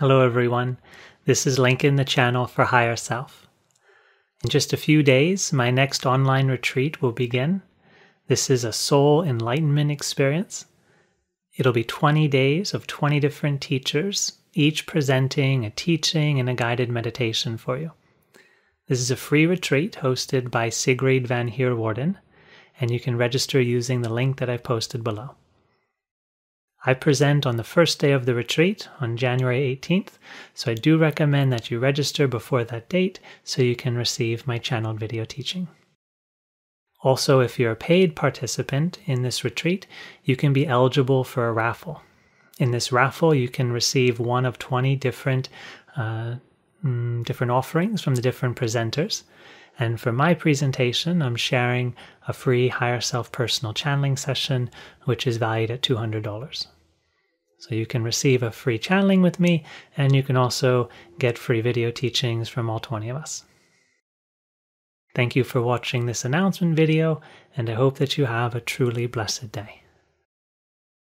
Hello everyone, this is Lincoln, the channel for Higher Self. In just a few days, my next online retreat will begin. This is a soul enlightenment experience. It'll be 20 days of 20 different teachers, each presenting a teaching and a guided meditation for you. This is a free retreat hosted by Sigrid van Heerwaardenand, and you can register using the link that I've posted below. I present on the first day of the retreat on January 18th, so I do recommend that you register before that date so you can receive my channeled video teaching. Also, if you're a paid participant in this retreat, you can be eligible for a raffle. In this raffle, you can receive one of 20 different offerings from the different presenters. And for my presentation, I'm sharing a free Higher Self personal channeling session, which is valued at $200. So you can receive a free channeling with me, and you can also get free video teachings from all 20 of us. Thank you for watching this announcement video, and I hope that you have a truly blessed day.